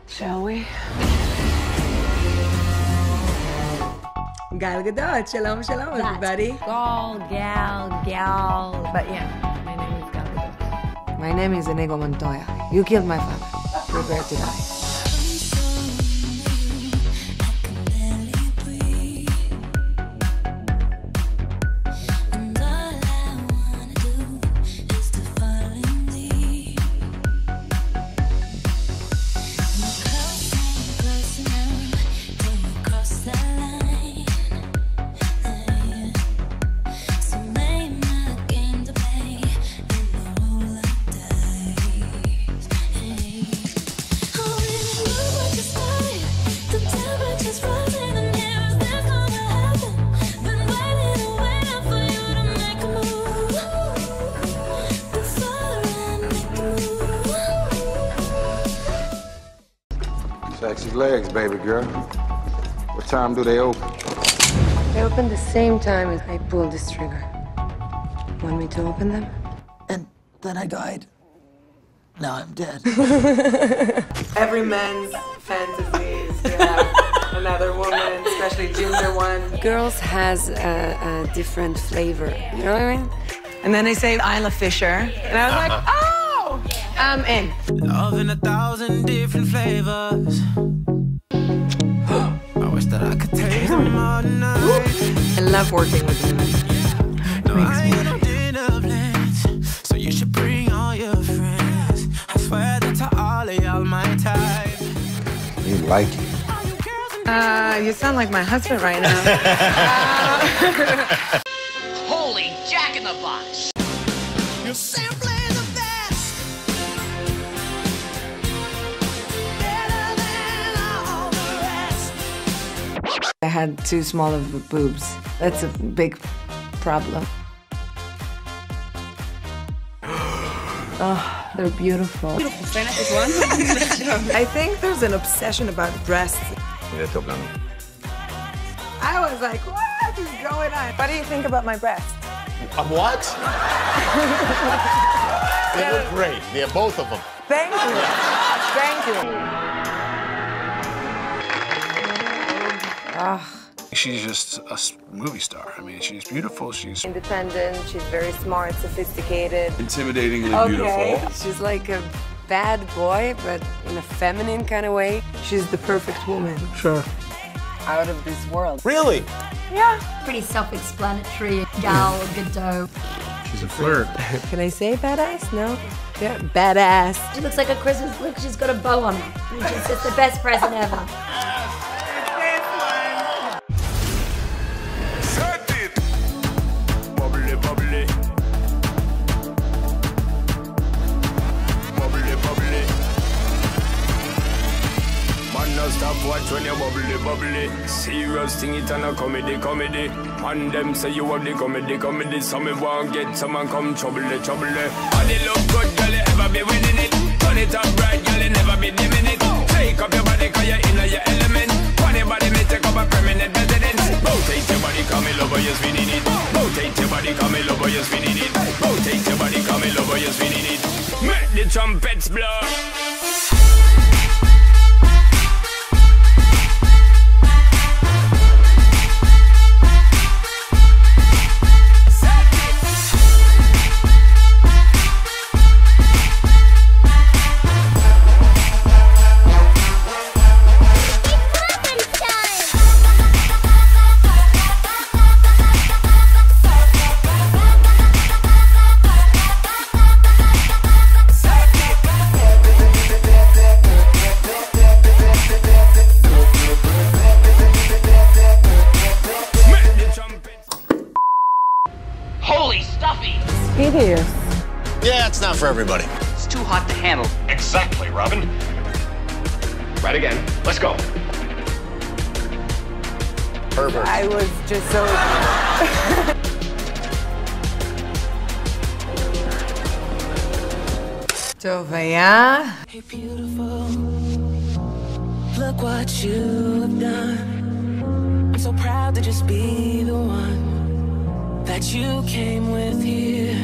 Shall we? Gal Gadot, shalom, shalom, everybody. Gal. But yeah, my name is Gal Gadot. My name is Inigo Montoya. You killed my father. Prepare to die. Sexy legs, baby girl. What time do they open? They opened the same time as I pulled this trigger. Want me to open them? And then I died. Now I'm dead. Every man's fantasy is to have another woman, especially ginger one. Girls has a different flavor. You know what I mean? And then they say Isla Fisher, and I was like, oh, I'm in. Love in 1,000 different flavors. I wish that I could taste them all night. I love working with women. No, I ain't no dinner plans, so you should bring all your friends. I swear that to all of y'all my type. You like it. You sound like my husband right now. Holy Jack in the Box! You're simply the best. Better than all the rest. I had too small of boobs. That's a big problem. Oh, they're beautiful. I think there's an obsession about breasts. I was like, what is going on? What do you think about my breasts? What? They look great. They're both of them. Thank you. Thank you. She's just a movie star. I mean, she's beautiful. She's Independent, she's very smart, sophisticated. intimidatingly Okay. beautiful. She's like a bad boy, but in a feminine kind of way. She's the perfect woman. Sure. Out of this world. Really? Yeah. Pretty self-explanatory. Gal Gadot. She's a flirt. Can I say badass? No? Yeah, badass. She looks like a Christmas. Look, she's got a bow on her. It's just the best present ever. Stop watch when you bubbly. Serious thing it and a comedy. Man them say you have the comedy. Some want get someone come trouble. Body look good, girl, you ever be winning it. Turn it up bright, girl, you never be dimming it. Take up your body, cause you're in your element. Funny body may take up a permanent residence. Rotate your body, come in over, you're spinning it. Rotate your body, come in over, you're spinning it. Rotate your body, come in over, you're spinning it. Make the trumpets blow. Holy stuffy! Hideous. Yeah, it's not for everybody. It's too hot to handle. Exactly, Robin. Right again. Let's go. Pervert. I was just so... Tovaya. Hey, beautiful. Look what you have done. I'm so proud to just be the one that you came with here.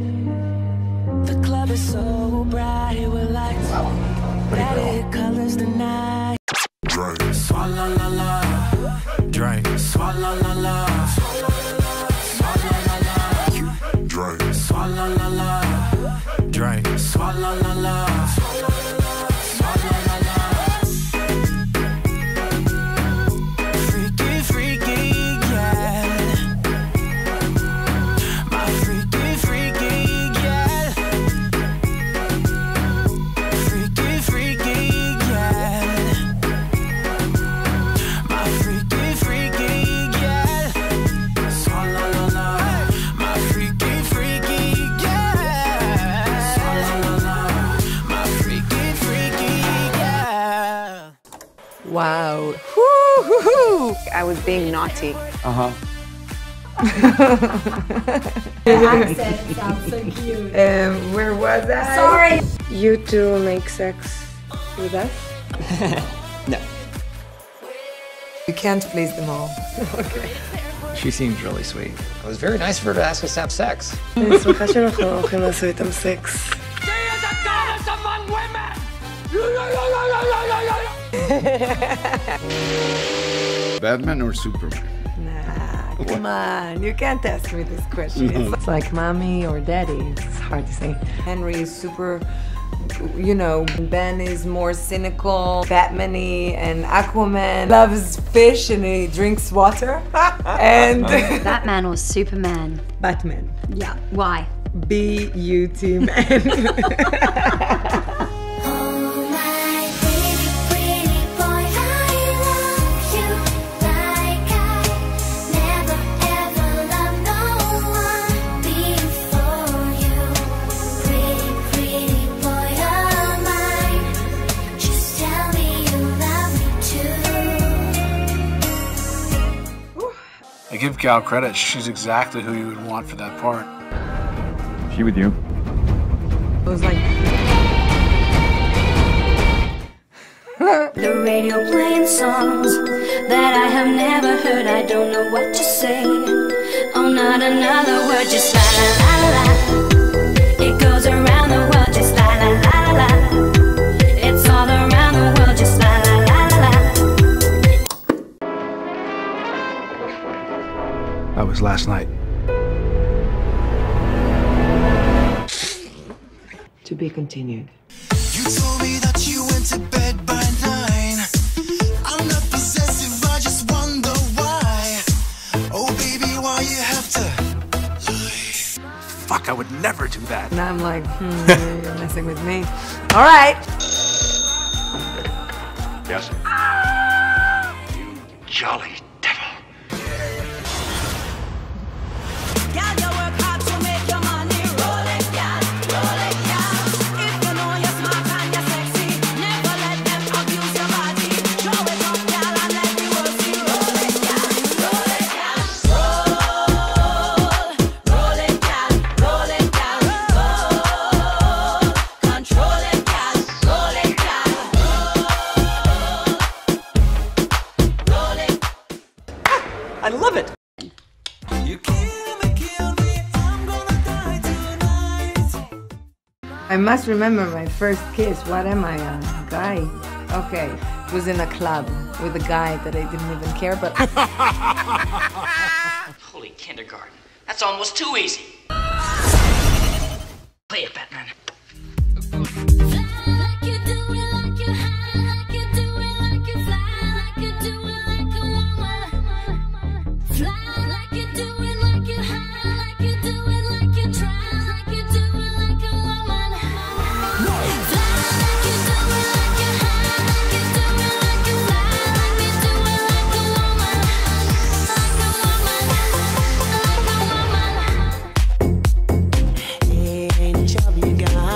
The club is so bright with lights that it colors the night. Drink. Swalla la la. Drink. Swalla la la. Swalla la la. Drink. Swalla la la. Drink. Swalla la la. Swalla la la. Freaky, freaky, yeah. My freaky, freaky, yeah. Freaky, freaky, yeah. My freaky, freaky, yeah. Swalla la la. My freaky, freaky, yeah. Swalla la la. My freaky, freaky, yeah. Wow. Woo-hoo-hoo. I was being naughty. The accent sounds so cute. Where was I? Sorry. You two make sex with us? No. You can't please them all. Okay. She seems really sweet. It was very nice of her to ask us to have sex. אני שמחה שאנחנו לא הולכים לעשות איתם סקס. Batman or Superman? Nah, come on. You can't ask me this question. It's like mommy or daddy. It's hard to say. Henry is super, you know, Ben is more cynical, Batman-y, and Aquaman loves fish and he drinks water. And Batman or Superman? Batman. Yeah. Why? B-U-T-Man. I give Gal credit. She's exactly who you would want for that part. She with you? It was like... The radio playing songs that I have never heard. I don't know what to say. Oh, not another word, just la la la la. It goes around the world, just la la la la. It's all around the world, just la la la la. That was last night. To be continued. You told me that you went to bed by 9. I'm not possessive, I just wonder why. Oh baby, why you have to lie? Fuck, I would never do that. And I'm like, you're messing with me. All right. Yes. You jolly devil. I love it. You kill me, I'm gonna die tonight. I must remember my first kiss. What am I, a guy? Okay, it was in a club with a guy that I didn't even care, but... Holy kindergarten. That's almost too easy. Play it, Batman. Hey, chubby guy.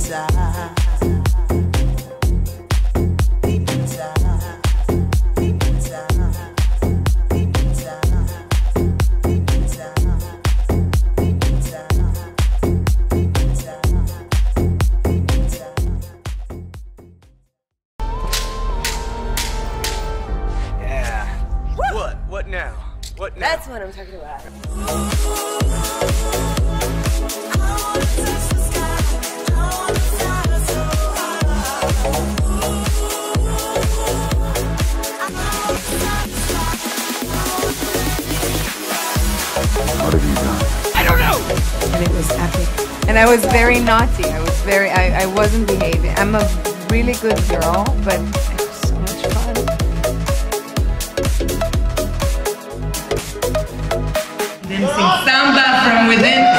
What now? What now? That's what I'm talking about. What have you done? I don't know! And it was epic. And I was very naughty. I wasn't behaving. I'm a really good girl, but it was so much fun. Then sing samba from within.